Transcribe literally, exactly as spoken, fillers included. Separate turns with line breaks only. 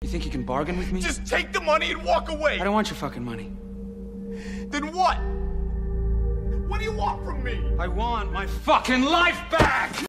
You think you can bargain with me?
Just take the money and walk away.
I don't want your fucking money.
Then what? What do you want from me?
I want my fucking life back!